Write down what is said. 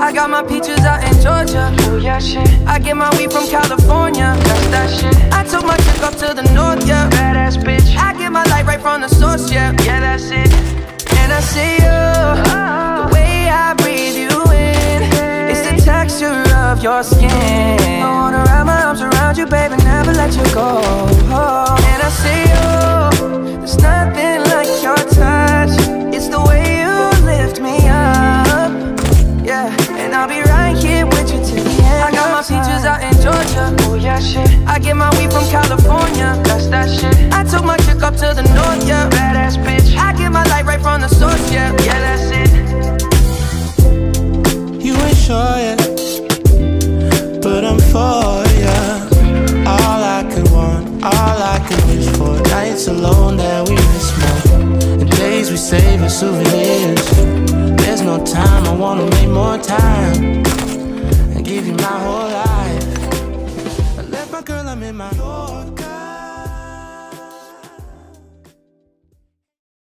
I got my peaches out in Georgia. Oh yeah, shit. I get my weed from California. That's that shit. I took my chick up to the north, yeah. Badass bitch. I get my light right from the source, yeah. Yeah, that's it. And I see you, the way I breathe you in. It's the texture of your skin. I wanna wrap my arms around you, baby, never let you go. And I see you, there's nothing like your touch. It's the way you lift me up, yeah. And I'll be right here with you till the end. I got my peaches out in Georgia. Oh yeah, shit. I get my weed from California. That's that shit. I took my chick up to the north, yeah. Badass bitch. I get my light right from the source, yeah. Yeah, that's it. You ain't sure yet, but I'm for ya. All I could want, all I could wish for. Nights alone that we miss more, and days we save as souvenirs. There's no time, I wanna make more time and give you my whole life. I left my girl, I'm in my door.